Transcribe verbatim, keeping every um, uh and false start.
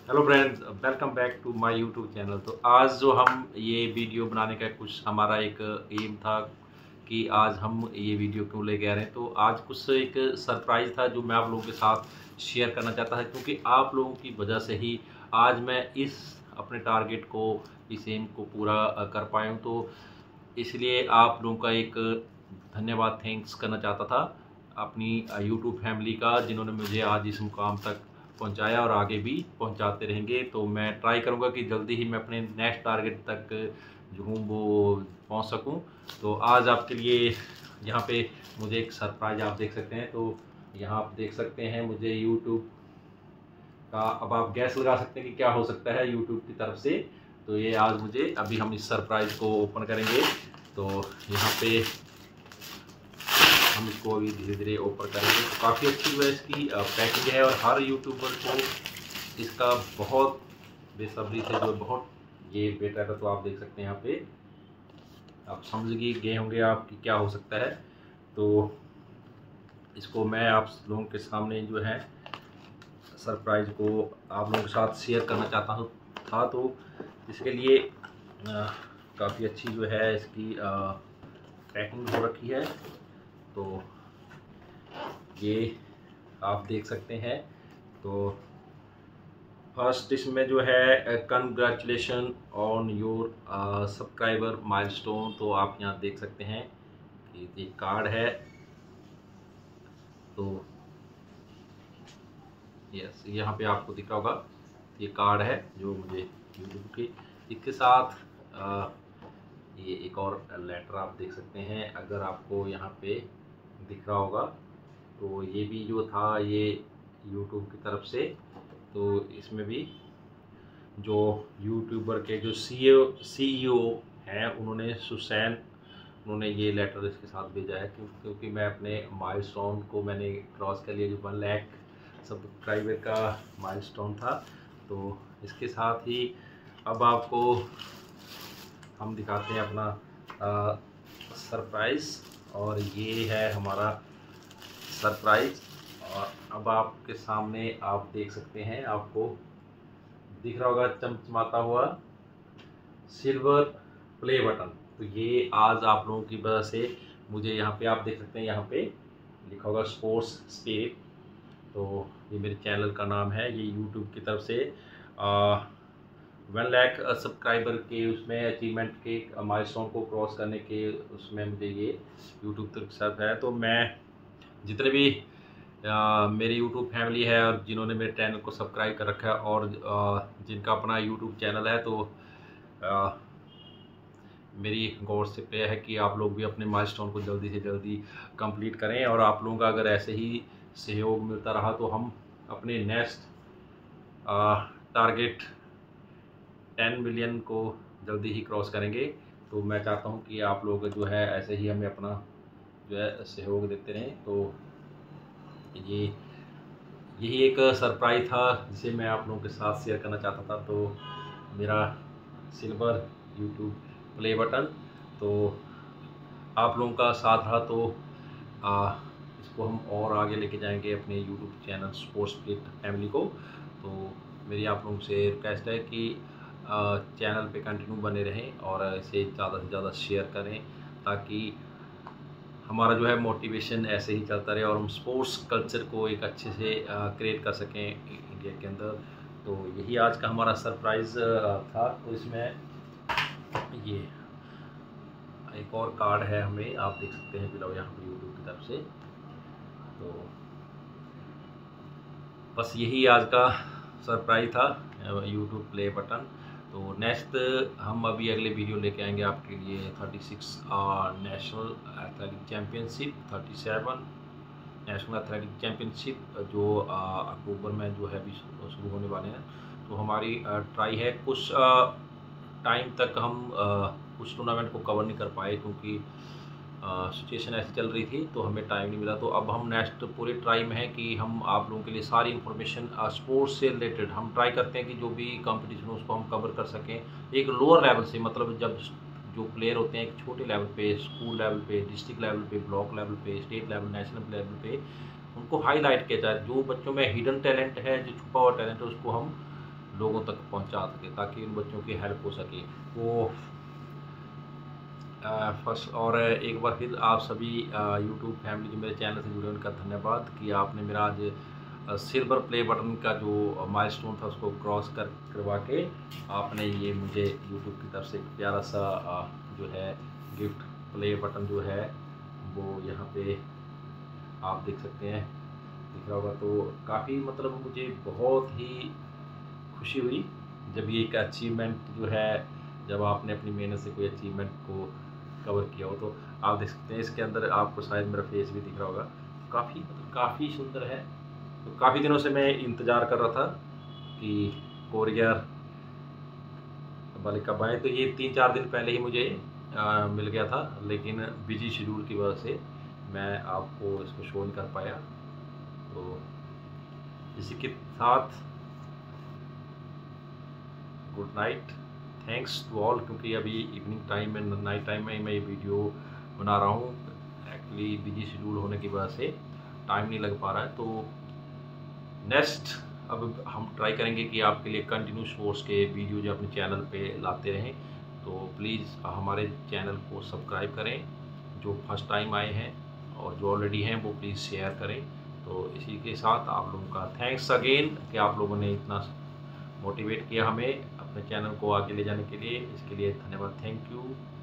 Hello friends, welcome back to my YouTube channel. तो आज जो हम ये वीडियो बनाने का कुछ हमारा एक एम था कि आज हम ये वीडियो क्यों लेके आ रहे हैं। तो आज कुछ एक सरप्राइज़ था जो मैं आप लोगों के साथ शेयर करना चाहता था, क्योंकि आप लोगों की वजह से ही आज मैं इस अपने टारगेट को, इस एम को पूरा कर पाया हूँ। तो इसलिए आप लोगों का एक धन्यवाद, थैंक्स करना चाहता था अपनी यूट्यूब फैमिली का, जिन्होंने मुझे आज इस मुकाम तक पहुंचाया और आगे भी पहुंचाते रहेंगे। तो मैं ट्राई करूंगा कि जल्दी ही मैं अपने नेक्स्ट टारगेट तक जो हूँ वो पहुंच सकूं। तो आज आपके लिए यहाँ पे मुझे एक सरप्राइज आप देख सकते हैं। तो यहाँ आप देख सकते हैं मुझे यूट्यूब का, अब आप गैस लगा सकते हैं कि क्या हो सकता है यूट्यूब की तरफ से। तो ये आज मुझे, अभी हम इस सरप्राइज को ओपन करेंगे। तो यहाँ पे हम इसको अभी धीरे धीरे ओपन करेंगे। तो काफ़ी अच्छी जो है इसकी पैकिंग है, और हर यूट्यूबर को इसका बहुत बेसब्री से जो बहुत ये वेट रहता। तो आप देख सकते हैं यहाँ पे, आप समझ गए होंगे आप कि क्या हो सकता है। तो इसको मैं आप लोगों के सामने जो है सरप्राइज को आप लोगों के साथ शेयर करना चाहता हूँ था। तो इसके लिए काफ़ी अच्छी जो है इसकी पैकिंग हो रखी है। तो ये आप देख सकते हैं। तो फर्स्ट इसमें जो है congratulation on your subscriber milestone. तो आप यहाँ देख सकते हैं कि ये कार्ड है। तो यस, यहाँ पे आपको दिख रहा होगा, ये कार्ड है जो मुझे यूट्यूब की। इसके साथ आ, ये एक और लेटर आप देख सकते हैं, अगर आपको यहाँ पे दिख रहा होगा। तो ये भी जो था ये यूट्यूब की तरफ से। तो इसमें भी जो यूट्यूबर के जो सीईओ सीईओ हैं, उन्होंने सुसैन, उन्होंने ये लेटर इसके साथ भेजा है, क्यों क्योंकि मैं अपने माइलस्टोन को मैंने क्रॉस कर लिया, जो वन लाख सब्सक्राइबर का माइलस्टोन था। तो इसके साथ ही अब आपको हम दिखाते हैं अपना सरप्राइज़, और ये है हमारा सरप्राइज़। और अब आपके सामने आप देख सकते हैं, आपको दिख रहा होगा चमचमाता हुआ सिल्वर प्ले बटन। तो ये आज आप लोगों की वजह से मुझे यहाँ पे आप देख सकते हैं, यहाँ पे लिखा होगा स्पोर्ट्स स्पिरिट। तो ये मेरे चैनल का नाम है, ये यूट्यूब की तरफ से वन लाख सब्सक्राइबर के उसमें अचीवमेंट के माइलस्टोन को क्रॉस करने के उसमें मुझे ये यूट्यूब तरफ से है। तो मैं जितने भी आ, मेरी यूट्यूब फैमिली है और जिन्होंने मेरे चैनल को सब्सक्राइब कर रखा है और आ, जिनका अपना यूट्यूब चैनल है, तो आ, मेरी गौर से प्रे है कि आप लोग भी अपने माइलस्टोन को जल्दी से जल्दी कंप्लीट करें। और आप लोगों का अगर ऐसे ही सहयोग मिलता रहा तो हम अपने नेक्स्ट टारगेट टेन मिलियन को जल्दी ही क्रॉस करेंगे। तो मैं चाहता हूं कि आप लोग जो है ऐसे ही हमें अपना जो है सहयोग देते रहें। तो ये यही एक सरप्राइज था जिसे मैं आप लोगों के साथ शेयर करना चाहता था। तो मेरा सिल्वर यूट्यूब प्ले बटन, तो आप लोगों का साथ रहा तो आ, इसको हम और आगे लेके जाएंगे अपने YouTube channel sports spirit family को। तो मेरी आप लोगों से रिक्वेस्ट है कि चैनल पे कंटिन्यू बने रहें और इसे ज़्यादा से ज़्यादा शेयर करें, ताकि हमारा जो है मोटिवेशन ऐसे ही चलता रहे और हम स्पोर्ट्स कल्चर को एक अच्छे से क्रिएट कर सकें इंडिया के अंदर। तो यही आज का हमारा सरप्राइज़ था। तो इसमें ये एक और कार्ड है, हमें आप देख सकते हैं बिलो यहाँ पर यूट्यूब की तरफ से। तो बस यही आज का सरप्राइज था, यूट्यूब प्ले बटन। तो नेक्स्ट हम अभी अगले वीडियो लेके आएंगे आपके लिए thirty six national athletic championship, thirty seven national athletic championship जो अक्टूबर में जो है अभी शुरू होने वाले हैं। तो हमारी ट्राई है, कुछ टाइम तक हम कुछ टूर्नामेंट को कवर नहीं कर पाए क्योंकि सिचुएशन ऐसी चल रही थी, तो हमें टाइम नहीं मिला। तो अब हम नेक्स्ट पूरे ट्राई में है कि हम आप लोगों के लिए सारी इन्फॉर्मेशन स्पोर्ट्स से रिलेटेड हम ट्राई करते हैं कि जो भी कंपटीशन हो उसको हम कवर कर सकें एक लोअर लेवल से। मतलब जब जो प्लेयर होते हैं एक छोटे लेवल पे, स्कूल लेवल पे, डिस्ट्रिक्ट लेवल पे, ब्लॉक लेवल पे, स्टेट लेवल, नेशनल लेवल पे, उनको हाईलाइट किया जाए। जो बच्चों में हिडन टैलेंट है, जो छुपा हुआ टैलेंट है, उसको हम लोगों तक पहुंचा सके, ताकि उन बच्चों की हेल्प हो सके। वो फर्स्ट और एक बार फिर आप सभी यूट्यूब फैमिली जो मेरे चैनल से जुड़े उनका धन्यवाद कि आपने मेरा आज सिल्वर प्ले बटन का जो माइलस्टोन था उसको क्रॉस कर करवा के आपने ये मुझे यूट्यूब की तरफ से एक प्यारा सा जो है गिफ्ट प्ले बटन जो है वो यहाँ पे आप देख सकते हैं, दिख रहा होगा। तो काफ़ी मतलब मुझे बहुत ही खुशी हुई जब ये एक अचीवमेंट जो है, जब आपने अपनी मेहनत से कोई अचीवमेंट को कवर किया हो। तो आप देख सकते हैं इसके अंदर आपको शायद मेरा फेस भी दिख रहा होगा, काफ़ी मतलब काफ़ी सुंदर है। तो काफ़ी दिनों से मैं इंतज़ार कर रहा था कि कोरियर वाले कब आए, तो ये तीन चार दिन पहले ही मुझे आ, मिल गया था, लेकिन बिजी शेड्यूल की वजह से मैं आपको इसको शो नहीं कर पाया। तो इसी के साथ good night, thanks to all, क्योंकि अभी इवनिंग टाइम में नाइट टाइम में मैं ये वीडियो बना रहा हूँ। एक्चुअली बिजी शेड्यूल होने की वजह से टाइम नहीं लग पा रहा है। तो नेक्स्ट अब हम ट्राई करेंगे कि आपके लिए कंटिन्यू सोर्स के वीडियो जो अपने चैनल पे लाते रहें। तो प्लीज़ हमारे चैनल को सब्सक्राइब करें, जो फर्स्ट टाइम आए हैं, और जो ऑलरेडी हैं वो प्लीज़ शेयर करें। तो इसी के साथ आप लोगों का थैंक्स अगेन कि आप लोगों ने इतना मोटिवेट किया हमें अपने चैनल को आगे ले जाने के लिए। इसके लिए धन्यवाद, थैंक यू।